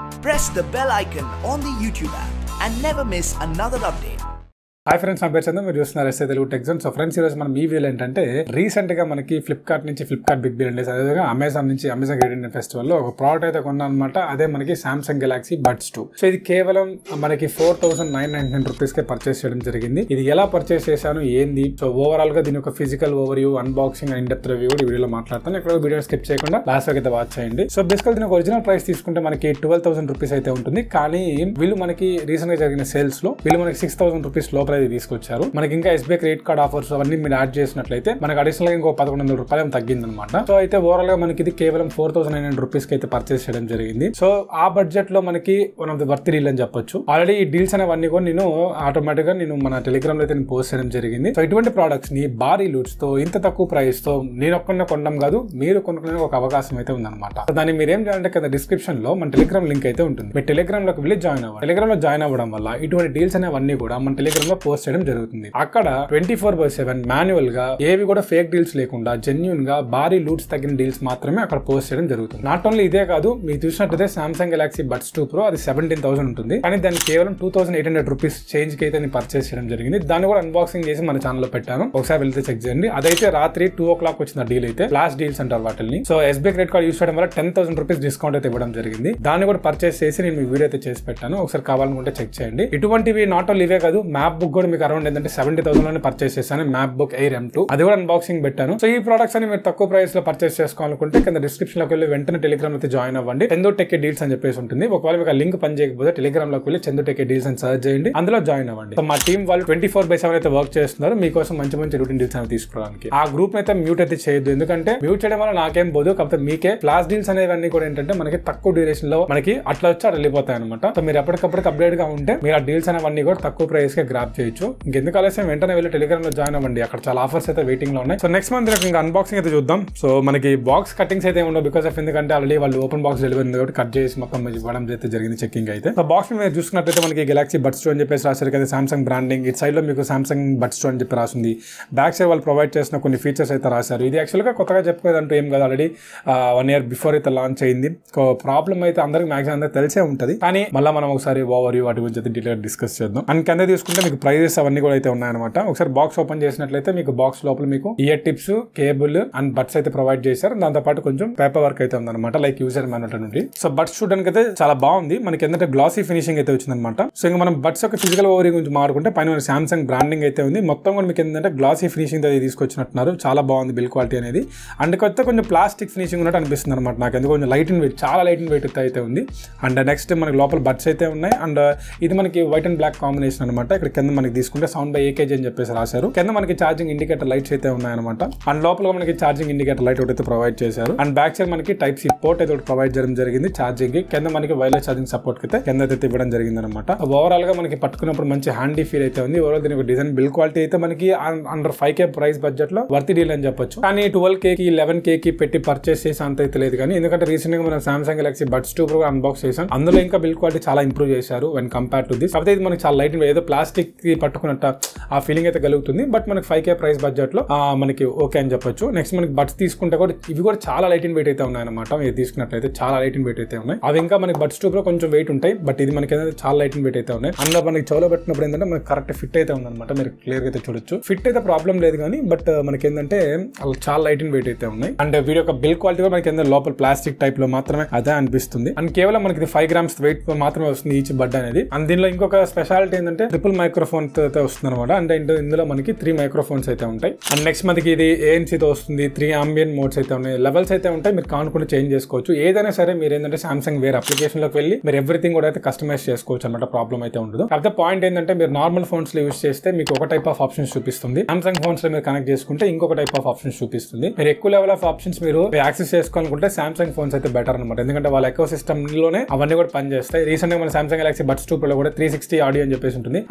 press the bell icon on the YouTube app and never miss another update. Hi friends, నా పేరు చంద్ర. మీరు చూస్తున్నారు SA Telugu tech zone. So friends, ఈరోజు మనం ఈ వీడియోలో ఏంటంటే రీసెంట్ గా మనకి ఫ్లిప్కార్ట్ నుంచి ఫ్లిప్కార్ట్ బిగ్ బిలియన్ డేస్, అదేవిధంగా అమెజాన్ నుంచి అమెజాన్ గ్రేట్ ఇండియన్ ఫెస్టివల్ లో ఒక ప్రోడక్ట్ అయితే కొన్నాను అనమాట. అదే మనకి సామ్సంగ్ గెలాక్సీ బడ్స్ 2. సో ఇది కేవలం మనకి 4,999 రూపీస్ కే పర్చేస్ చేయడం జరిగింది. ఇది ఎలా పర్చేస్ చేశాను, ఏంది, సో ఓవరాల్ గా దీని ఒక physical overview, unboxing and in depth review కూడా ఈ వీడియోలో మాట్లాడతాను. ఇక్కడ వీడియో స్కిప్ చేయకుండా లాస్ట్ వరకు అయితే వాచ్ చేయండి. సో బేసికల్ దీని ఒరిజినల్ ప్రైస్ తీసుకుంటే మనకి 12,000 రూపీస్ అయితే ఉంటుంది. కానీ వీళ్ళు మనకి రీసెంట్ గా జరిగిన సేల్స్ లో వీళ్ళు మనకి 6,000 రూపీస్ లోపల అయితే తీసుకొచ్చారు. మనకి ఇంకా ఎస్బీఐ క్రెడిట్ కార్డ్ ఆఫర్స్ అవన్నీ మీరు యాడ్ చేసినట్లయితే మనకి అడిషనల్ గా ఇంకో 1,100 రూపాయలు తగ్గింది అనమాట. సో అయితే ఓవరాల్ గా మనకి ఇది కేవలం 4,900 రూపీస్ కి అయితే పర్చేస్ చేయడం జరిగింది. సో ఆ బడ్జెట్ లో మనకి one of the worth deal అని చెప్పొచ్చు. ఆల్రెడీ ఈ డీల్స్ అనేవన్నీ కూడా నేను ఆటోమేటిక్ గా మన టెలిగ్రామ్ లో అయితే పోస్ట్ చేయడం జరిగింది. సో ఇటువంటి ప్రొడక్ట్స్ ని భారీ లూట్స్ తో ఇంత తక్కువ ప్రైస్ తో నేను ఒక్కనే కొనడం కాదు, మీరు కొనుక్కునే ఒక అవకాశం అయితే ఉందన్నమాట. సో దాన్ని మీరు ఏం చేయాలంటే కింద డిస్క్రిప్షన్ లో మన టెలిగ్రామ్ లింక్ అయితే ఉంటుంది. మీరు టెలిగ్రామ్ లోకి వెళ్ళి జాయిన్ అవ్వాలి. టెలిగ్రామ్ లో జాయిన్ అవ్వడం వల్ల ఇటువంటి డీల్స్ అనేవన్నీ కూడా మన టెలిగ్రామ్ లో పోస్ట్ చేయడం జరుగుతుంది. అక్కడ 24/7 మాన్యువల్ గా ఏవి కూడా ఫేక్ డీల్స్ లేకుండా జెన్యూన్ గా భారీ లూట్స్ తగ్గిన డీల్స్ మాత్రమే అక్కడ పోస్ట్ చేయడం జరుగుతుంది. నాట్ ఓన్లీ ఇదే కాదు, మీరు చూసినట్లయితే సామ్సంగ్ గెలాక్సీ బడ్స్ 2 Pro అది 17,000 ఉంటుంది. కానీ దాన్ని కేవలం 2,800 రూపీస్ చేంజ్ కి అయితే నేను పర్చేస్ చేయడం జరిగింది. దాన్ని కూడా అన్బాక్సింగ్ చేసి మన ఛానల్ లో పెట్టాను, ఒకసారి వెళ్తే చెక్ చేయండి. అదైతే రాత్రి 2 o'clock వచ్చిన డీల్ అయితే ఫ్లాష్ డీల్స్ అంటారు వాటిని. So SBI credit card use చేయడం వల్ల 10,000 రూపీస్ డిస్కౌంట్ అయితే ఇవ్వడం జరిగింది. దాన్ని కూడా పర్చేస్ చేసి నేను మీ వీడియో అయితే చేసి పెట్టాను, ఒకసారి కావాలనుకుంటే చెక్ చేయండి. ఇటువంటివి నాట్ ఓన్లీ ఇవే కాదు, మ్యాప్ బుక్ కూడా మీకు అరౌండ్ ఏంటంటే 70,000 లోనే పర్చేస్ చేశాను. మ్యాప్ బుక్ ఎయిర్ M2 అది కూడా అన్బాక్సింగ్ పెట్టాను. సో ఈ ప్రొడక్ట్స్ అని మీరు తక్కువ ప్రైస్ లో పర్చేస్ చేసుకోవాలనుకుంటే కింద డిస్క్రిప్షన్ లోకి వెళ్ళి వెంటనే టెలిగ్రామ్ అయితే జాయిన్ అవ్వండి. చందు టెక్ డీల్స్ అని చెప్పేసి ఉంటుంది. ఒకవేళ మీకు ఆ లింక్ పని చేయకపోతే టెలిగ్రామ్ లోకి వెళ్ళి చందు టెక్ డీల్స్ అని సర్చ్ చేయండి, అందులో జాయిన్ అవ్వండి. సో మా టీం వాళ్ళు 24/7 అయితే వర్క్ చేస్తున్నారు మీకోసం మంచి మంచి రూటీన్ డీల్స్ అనేవి తీసుకోవడానికి. ఆ గ్రూప్ అయితే మ్యూట్ అయితే చేయొద్దు, ఎందుకంటే మ్యూట్ చేయడం వల్ల నాకేం పోదు, కాకపోతే మీకే ఫ్లాష్ డీల్స్ అనేవన్నీ కూడా ఏంటంటే మనకి తక్కువ డ్యూరేషన్ లో మనకి అట్లా వచ్చి అట్లా వెళ్ళిపోతాయి అనమాట. సో మీరు ఎప్పటికప్పుడు అప్డేట్ గా ఉంటే మీరు ఆ డీల్స్ అనేవన్నీ కూడా తక్కువ ప్రైస్ కి గ్రాప్ చేయొచ్చు. ఇంకెందుకు ఆలస్యం, వెంటనే వెళ్ళి టెలిగ్రామ్ లో జాయిన్ అవ్వండి, అక్కడ చాలా ఆఫర్స్ అయితే వెయిటింగ్ లో ఉన్నాయి. సో నెక్స్ట్ మంత్ ఇంకా అన్బాక్సింగ్ అయితే చూద్దాం. సో మనకి బాక్స్ కటింగ్స్ అయితే ఉండవు, బికాస్ ఆఫ్ ఎందుకంటే ఆల్రెడీ వాళ్ళు ఓపెన్ బాక్స్ డెలివరీ ఉంది కాబట్టి కట్ చేసి మొత్తం ఇవ్వడం అయితే జరిగింది చెక్కింగ్ అయితే. సో బాక్స్ మీద చూసుకున్నట్లయితే మనకి గెలాక్సీ బడ్స్ 2 అని చెప్పేసి రాశారు కదా, సామ్సంగ్ బ్రాండింగ్. ఇటు సైడ్ లో మీకు సామ్సంగ్ బడ్స్ 2 అని చెప్పి రాసింది. బ్యాక్ సైడ్ వాళ్ళు ప్రొవైడ్ చేసిన కొన్ని ఫీచర్స్ అయితే రాశారు. ఇది యాక్చువల్ గా కొత్తగా చెప్పుకోదంటూ ఏం కాదు, ఆల్రెడీ 1 year బిఫోర్ అయితే లాంచ్ అయింది. సో ప్రాబ్లం అయితే అందరికి మాక్సిమం అందరికి తెలిసే ఉంటుంది, కానీ మళ్ళీ మనం ఒకసారి ఓవర్ వాటి గురించి అయితే డీటెయిల్ డిస్కస్ చేద్దాం. అండ్ కింద తీసుకుంటే మీకు ప్రైజెస్ అవన్నీ కూడా అయితే ఉన్నాయన్నమాట. ఒకసారి బాక్స్ ఓపెన్ చేసినట్లయితే మీకు బాక్స్ లోపల మీకు ear tips, cable and buds అయితే ప్రొవైడ్ చేశారు. దాంతో పాటు కొంచెం పేపర్ వర్క్ అయితే ఉందన్నమాట, లైక్ యూజర్ మాన్యువల్ నుండి. సో బడ్స్ చూడడానికి అయితే చాలా బాగుంది. మనకి ఏంటంటే గ్లాసీ ఫినిషింగ్ అయితే వచ్చిందన్నమాట. సో ఇంకా మనం బడ్స్ యొక్క ఫిజికల్ ఓవరీ గురించి మాట్లాడుకుంటే పైన సామ్సంగ్ బ్రాండింగ్ అయితే ఉంది. మొత్తం కూడా మీకు ఏంటంటే గ్లాసీ ఫినిషింగ్ అయితే తీసుకొచ్చినట్టున్నారు. చాలా బాగుంది బిల్ క్వాలిటీ అనేది. అండ్ కొత్త కొంచెం ప్లాస్టిక్ ఫినిషింగ్ ఉన్నట్టు అనిపిస్తుంది అనమాట నాకు, ఎందుకు కొంచెం లైట్ అండ్ వెయిట్, చాలా లైట్ అండ్ వెయిట్ అయితే ఉంది. అండ్ నెక్స్ట్ మనకి లోపల బడ్స్ అయితే ఉన్నాయి. అండ్ ఇది మనకి వైట్ అండ్ బ్లాక్ కాంబినేషన్ అనమాట. ఇక్కడ కింద మనకి తీసుకుంటే సౌండ్ బై AKG అని చెప్పేసి రాశారు. కింద మనకి ఛార్జింగ్ ఇండికేటర్ లైట్స్ అయితే ఉన్నాయన్నమాట. అండ్ లోపల మనకి ఛార్జింగ్ ఇండికేటర్ లైట్ ఒకటి ప్రొవైడ్ చేశారు. అండ్ బ్యాక్ సైడ్ మనకి టైప్ సి పోర్ట్ అయితే ప్రొవైడ్ చేయడం జరిగింది ఛార్జింగ్ కి. కింద మనకి వైర్లెస్ ఛార్జింగ్ సపోర్ట్ అయితే కింద అయితే ఇవ్వడం జరిగింది అనమాట. ఓవరాల్ గా మనకి పట్టుకున్నప్పుడు మంచి హ్యాండీ ఫీల్ అయితే ఉంది. ఓవరాల్ దీని డిజైన్ బిల్ క్వాలిటీ అయితే మనకి అండర్ 5K ప్రైస్ బడ్జెట్ లో వర్త్ డీల్ అని చెప్పొచ్చు. కానీ 12K కి 11K కి పెట్టి పర్చేస్ చేసి అంత అయితే లేదు. కానీ ఎందుకంటే రీసెంట్ గా మనం Samsung Galaxy buds 2 Pro unbox చేసాం, అందులో ఇంకా బిల్ క్వాలిటీ చాలా ఇంప్రూవ్ చేశారు వెన్ కంపేర్ టు దిస్. కాకపోతే ఇది మనకి చాలా లైట్, ఏదో ప్లాస్టిక్ కి పట్టుకున్నట్టు ఆ ఫీలింగ్ అయితే కలుగుతుంది. బట్ మనకి 5K ప్రైస్ బడ్జెట్ లో మనకి ఓకే అని చెప్పొచ్చు. నెక్స్ట్ మనకి బడ్స్ తీసుకుంటే కూడా ఇవి కూడా చాలా లైట్ అండ్ వెయిట్ అయితే ఉన్నాయి అనమాట. ఇది తీసుకున్నట్లయితే చాలా లైట్ అండ్ వెయిట్ అయితే ఉన్నాయి. అవి ఇంకా మనకి బడ్స్ 2 Pro కొంచెం వెయిట్ ఉంటాయి, బట్ ఇది మనకి చాలా లైట్ అండ్ వెయిట్ అయితే ఉన్నాయి. అందులో మనకి చెవులో పెట్టినప్పుడు ఏంటంటే మనకి కరెక్ట్ ఫిట్ అయితే ఉందన్నమాట. మీరు క్లియర్ గా అయితే చూడొచ్చు. ఫిట్ అయితే ప్రాబ్లం లేదు కానీ, బట్ మనకి ఏంటంటే చాలా లైట్ అండ్ వెయిట్ అయితే ఉన్నాయి. అండ్ వీడియో యొక్క బిల్ క్వాలిటీ కూడా మనకి లోపల ప్లాస్టిక్ టైప్ లో మాత్రమే అదే అనిపిస్తుంది. అండ్ కేవలం మనకి 5 grams వెయిట్ మాత్రమే వస్తుంది ఈచ్ బడ్ అనేది. అండ్ దీనిలో ఇంకొక స్పెషాలిటీ ఏంటంటే ట్రిపుల్ మైక్రోఫోన్ అయితే వస్తుంది అనమాట. అంటే ఇందులో మనకి 3 మైక్రోఫోన్స్ అయితే ఉంటాయి. అండ్ నెక్స్ట్ మనకి ఇది ANC తో వస్తుంది. 3 ambient మోడ్స్ అయితే ఉన్నాయి, లెవెల్స్ అయితే ఉంటాయి, మీరు కానుకుంటే చేంజ్ చేసుకోవచ్చు. ఏదైనా సరే మీరు ఏంటంటే సామ్సంగ్ వేర్ అప్లికేషన్ లోకి వెళ్ళి మీరు ఎవ్రీథింగ్ కూడా అయితే కస్టమైజ్ చేసుకోవచ్చు అనమాట. ప్రాబ్లం అయితే ఉండదు. కాకపోతే పాయింట్ ఏంటంటే మీరు నార్మల్ ఫోన్స్ లో యూస్ చేస్తే మీకు ఒక టైప్ ఆఫ్ ఆప్షన్స్ చూపిస్తుంది. సామ్సంగ్ ఫోన్స్ లో మీరు కనెక్ట్ చేసుకుంటే ఇంకొక టైప్ ఆఫ్ ఆప్షన్స్ చూపిస్తుంది. మీరు ఎక్కువ లెవెల్ ఆఫ్ ఆప్షన్స్ మీరు యాక్సెస్ చేసుకోవాలనుకుంటే సామ్సంగ్ ఫోన్స్ అయితే బెటర్ అనమాట, ఎందుకంటే వాళ్ళ ఎకో సిస్టమ్ లోనే అవన్నీ కూడా పనిచేస్తాయి. రీసెంట్ గా మన సామ్సంగ్ గెలాక్సీ బడ్స్ 2 Pro లో కూడా 360 ఆడియో అని చెప్పేసి ఉంటుంది. అది నథింగ్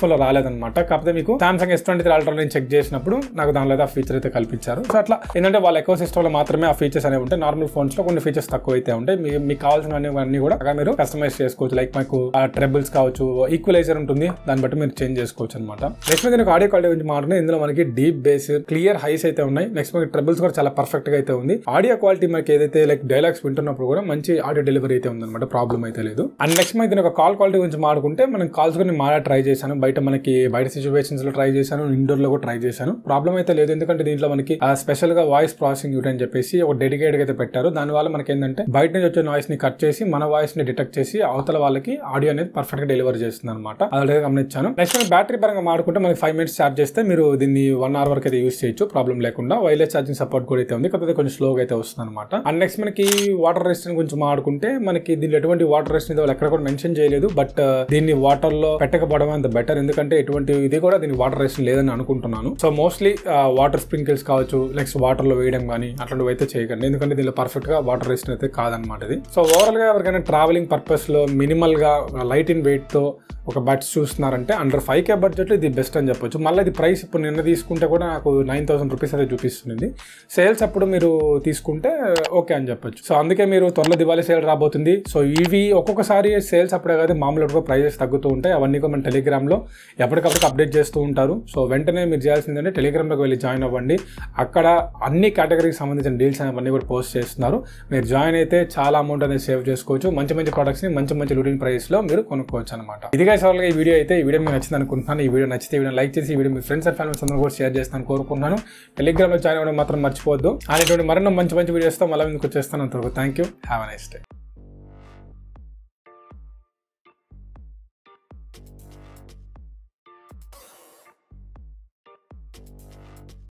ఫోన్ లో రాలేదన్నమాట. కాకపోతే మీకు సామ్సంగ్ S23 అల్ట్రా నేను చెక్ చేసినప్పుడు నాకు దానిలో ఆ ఫీచర్ అయితే కల్పించారు. సో అట్లా ఏంటంటే వాళ్ళ ఎకో సిస్టమ్ లో మాత్రమే ఆ ఫీచర్స్ అనేవి ఉంటాయి. నార్మల్ ఫోన్స్ లో కొన్ని ఫీచర్స్ తక్కువ అయితే ఉంటాయి. మీకు కావాల్సినవన్నీ కూడా మీరు కస్టమైజ్ చేసుకోవచ్చు. లైక్ మీకు ట్రెబుల్స్ కావచ్చు, ఈక్వలైజర్ ఉంటుంది, దాన్ని బట్టి మీరు చేంజ్ చేసుకోవచ్చు అనమాట. నెక్స్ట్ మీకు ఆడియో క్వాలిటీ గురించి మాట్లాడుతుంది. ఇందులో మనకి డీప్ బేస్, క్లియర్ హైస్ అయితే ఉన్నాయి. నెక్స్ట్ మనకి ట్రెబుల్స్ కూడా చాలా పర్ఫెక్ట్ గా అయితే ఉంది. ఆడియో క్వాలిటీ మనకి ఏదైతే లైక్ డైలాగ్స్ వింటున్నప్పుడు కూడా మంచి ఆడియో డెలివరీ అయితే ఉందన్నమాట, ప్రాబ్లం అయితే లేదు. అండ్ నెక్స్ట్ మనకి దీని ఒక కాల్ క్వాలిటీ గురించి మాట్లాడుకుంటే మనం కాల్స్ కూడా మాడా ట్రై చేశాను. బయట సిచ్యువేషన్స్ లో ట్రై చేశాను, ఇండోర్ లో కూడా ట్రై చేశాను. ప్రాబ్లం అయితే లేదు, ఎందుకంటే దీంట్లో మనకి స్పెషల్ గా వాయిస్ ప్రాసెసింగ్ యూనిట్ అని చెప్పేసి ఒక డెడికేటెడ్ అయితే పెట్టారు. దానివల్ల మనకి ఏంటంటే బయట నుంచి వచ్చే నాయిస్ ని కట్ చేసి మన వాయిస్ ని డిటెక్ట్ చేసి అవతల వాళ్ళకి ఆడియో అనేది పర్ఫెక్ట్ గా డెలివరీ చేస్తుంది అనమాట. అదే గమనించాను. నెక్స్ట్ మనం బ్యాటరీ పరంగా మాట్లాడుకుంటే మనకి 5 minutes ఛార్జ్ చేస్తే మీరు దీన్ని 1 hour వరకు అయితే యూస్ చేయొచ్చు ప్రాబ్లం లేకుండా. వైర్లెస్ ఛార్జింగ్ సపోర్ట్ కూడా అయితే ఉంది, కాకపోతే కొంచెం స్లోగా అయితే వస్తుంది అనమాట. అండ్ నెక్స్ట్ మనకి వాటర్ రెసిస్టెన్స్ గురించి మాట్లాడుకుంటే మనకి దీనిలో ఎటువంటి వాటర్ రెసిస్టెన్స్ వాళ్ళు ఎక్కడ కూడా మెన్షన్ చేయలేదు. బట్ దీన్ని వాటర్ లో పెట్టకపోవడం అంత బెటర్, ఎందుకంటే ఎటువంటి ఇది కూడా దీనికి వాటర్ రెసిస్టెన్స్ లేదని అనుకుంటున్నాను. సో మోస్ట్లీ వాటర్ స్ప్రింకిల్స్ కావచ్చు, నెక్స్ట్ వాటర్ లో వేయడం కానీ అట్లాంటివి అయితే చేయకండి, ఎందుకంటే దీనిలో పర్ఫెక్ట్ గా వాటర్ రెసిస్టెన్స్ అయితే కాదనమాట ఇది. సో ఓవరాల్ గా ఎవరికైనా ట్రావెలింగ్ పర్పస్ లో మినిమల్ గా లైట్ ఇన్ వెయిట్ తో ఒక బడ్స్ చూస్తున్నారంటే అండర్ 5K బడ్జెట్ ఇది బెస్ట్ అని చెప్పొచ్చు. మళ్ళీ ఇది ప్రైస్ ఇప్పుడు నిన్న తీసుకుంటే కూడా నాకు 9,000 రూపీస్ అయితే చూపిస్తుంది. సేల్స్ అప్పుడు మీరు తీసుకుంటే ఓకే అని చెప్పొచ్చు. సో అందుకే మీరు త్వరలో దివాళీ సేల్ రాబోతుంది. సో ఇవి ఒక్కొక్కసారి సేల్స్ అప్పుడే కాదు, మామూలుగా ప్రైజెస్ తగ్గుతూ ఉంటాయి. అవన్నీ కూడా మన టెలిగ్రామ్ లో ఎప్పటికప్పుడు అప్డేట్ చేస్తూ ఉంటారు. సో వెంటనే మీరు చేయాల్సిందంటే టెలిగ్రామ్ లోకి వెళ్ళి జాయిన్ అవ్వండి. అక్కడ అన్ని కేటగిరీకి సంబంధించిన డీల్స్ అవన్నీ కూడా పోస్ట్ చేస్తున్నారు. మీరు జాయిన్ అయితే చాలా అమౌంట్ అనేది సేవ్ చేసుకోవచ్చు. మంచి ప్రొడక్ట్స్ ని మంచి లూటింగ్ ప్రైస్ లో మీరు కొనుక్కోవచ్చు అనమాట. ఇదిగా ఈ వీడియో అయితే ఈ వీడియో మీకు నచ్చింది అనుకుంటున్నాను. ఈ వీడియో నచ్చితే వీడియో లైక్ చేసి ఈ వీడియో మీ ఫ్రెండ్స్ అండ్ ఫ్యామిలీస్ అందరూ కూడా షేర్ చేస్తాను కోరుకుంటున్నాను. టెలిగ్రామ్ లో జాయిన్ అవ్వడం మాత్రం మర్చిపోవద్దు. అనేటువంటి మరిన్ని మంచి వీడియోస్తో మళ్ళీ మీకు వచ్చేస్తాను. అంతవరకు thank you, have a nice day.